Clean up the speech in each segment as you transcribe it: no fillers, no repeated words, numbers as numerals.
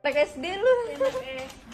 Anak SD lu. Anak SD.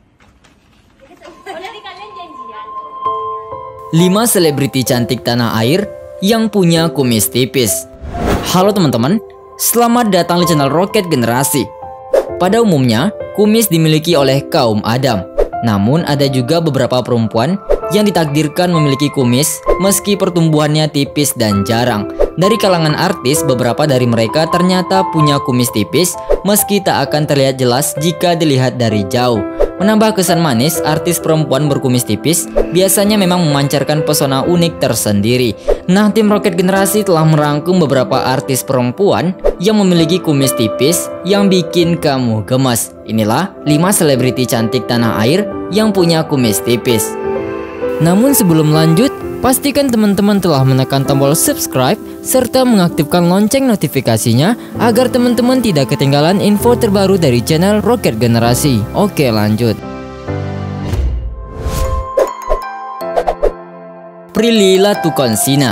Jadi kalian janjian. 5 selebriti cantik tanah air yang punya kumis tipis. Halo teman-teman, selamat datang di channel Roket Generasi. Pada umumnya, kumis dimiliki oleh kaum Adam. Namun ada juga beberapa perempuan yang ditakdirkan memiliki kumis meski pertumbuhannya tipis dan jarang. Dari kalangan artis, beberapa dari mereka ternyata punya kumis tipis meski tak akan terlihat jelas jika dilihat dari jauh. Menambah kesan manis, artis perempuan berkumis tipis biasanya memang memancarkan pesona unik tersendiri. Nah, tim Roket Generasi telah merangkum beberapa artis perempuan yang memiliki kumis tipis yang bikin kamu gemas. Inilah 5 selebriti cantik tanah air yang punya kumis tipis. Namun sebelum lanjut, pastikan teman-teman telah menekan tombol subscribe serta mengaktifkan lonceng notifikasinya agar teman-teman tidak ketinggalan info terbaru dari channel Roket Generasi. Oke, lanjut. Prilly Latuconsina.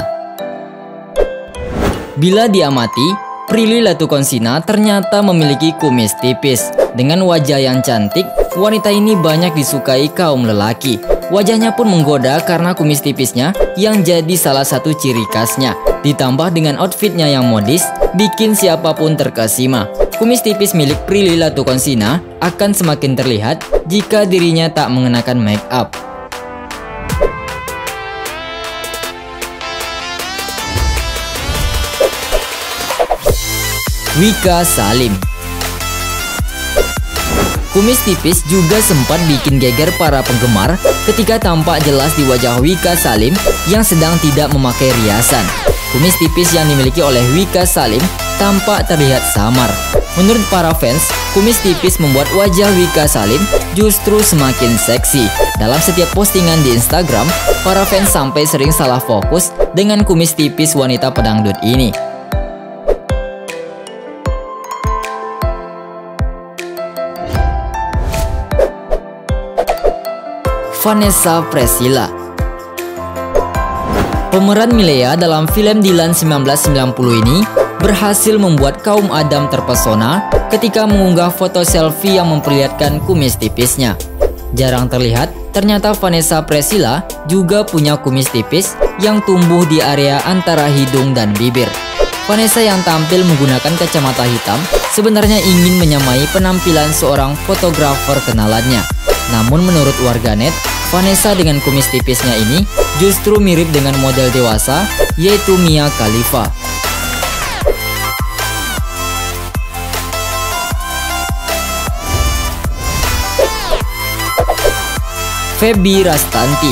Bila diamati, Prilly Latuconsina ternyata memiliki kumis tipis. Dengan wajah yang cantik, wanita ini banyak disukai kaum lelaki. Wajahnya pun menggoda karena kumis tipisnya yang jadi salah satu ciri khasnya. Ditambah dengan outfitnya yang modis, bikin siapapun terkesima. Kumis tipis milik Prilly Latuconsina akan semakin terlihat jika dirinya tak mengenakan make up. Wika Salim. Kumis tipis juga sempat bikin geger para penggemar ketika tampak jelas di wajah Wika Salim yang sedang tidak memakai riasan. Kumis tipis yang dimiliki oleh Wika Salim tampak terlihat samar. Menurut para fans, kumis tipis membuat wajah Wika Salim justru semakin seksi. Dalam setiap postingan di Instagram, para fans sampai sering salah fokus dengan kumis tipis wanita pedangdut ini. Vanessa Priscilla. Pemeran Milea dalam film Dilan 1990 ini berhasil membuat kaum Adam terpesona ketika mengunggah foto selfie yang memperlihatkan kumis tipisnya. Jarang terlihat, ternyata Vanessa Priscilla juga punya kumis tipis yang tumbuh di area antara hidung dan bibir. Vanessa yang tampil menggunakan kacamata hitam sebenarnya ingin menyamai penampilan seorang fotografer kenalannya. Namun menurut warganet, Vanessa dengan kumis tipisnya ini justru mirip dengan model dewasa, yaitu Mia Khalifa. Febi Rastanti.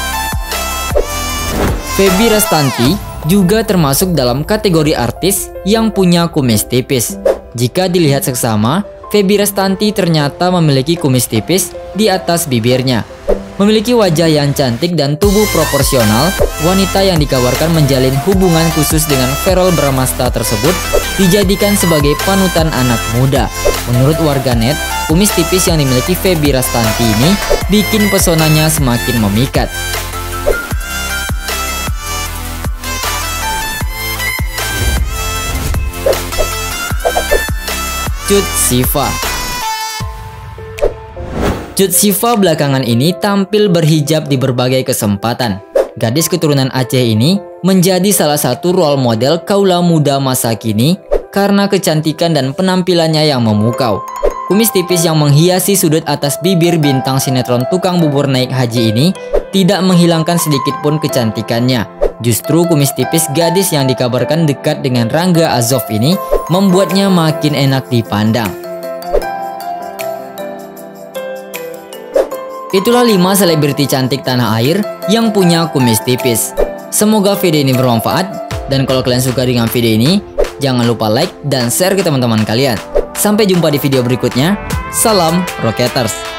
Febi Rastanti juga termasuk dalam kategori artis yang punya kumis tipis. Jika dilihat seksama, Febi Rastanti ternyata memiliki kumis tipis di atas bibirnya. Memiliki wajah yang cantik dan tubuh proporsional, wanita yang dikabarkan menjalin hubungan khusus dengan Verrell Bramasta tersebut dijadikan sebagai panutan anak muda. Menurut warganet, kumis tipis yang dimiliki Febi Rastanti ini bikin pesonanya semakin memikat. Cut Siva. Cut Siva belakangan ini tampil berhijab di berbagai kesempatan. Gadis keturunan Aceh ini menjadi salah satu role model kaula muda masa kini karena kecantikan dan penampilannya yang memukau. Kumis tipis yang menghiasi sudut atas bibir bintang sinetron Tukang Bubur Naik Haji ini tidak menghilangkan sedikit pun kecantikannya. Justru kumis tipis gadis yang dikabarkan dekat dengan Rangga Azov ini membuatnya makin enak dipandang. Itulah 5 selebriti cantik tanah air yang punya kumis tipis. Semoga video ini bermanfaat, dan kalau kalian suka dengan video ini, jangan lupa like dan share ke teman-teman kalian. Sampai jumpa di video berikutnya. Salam Roketers.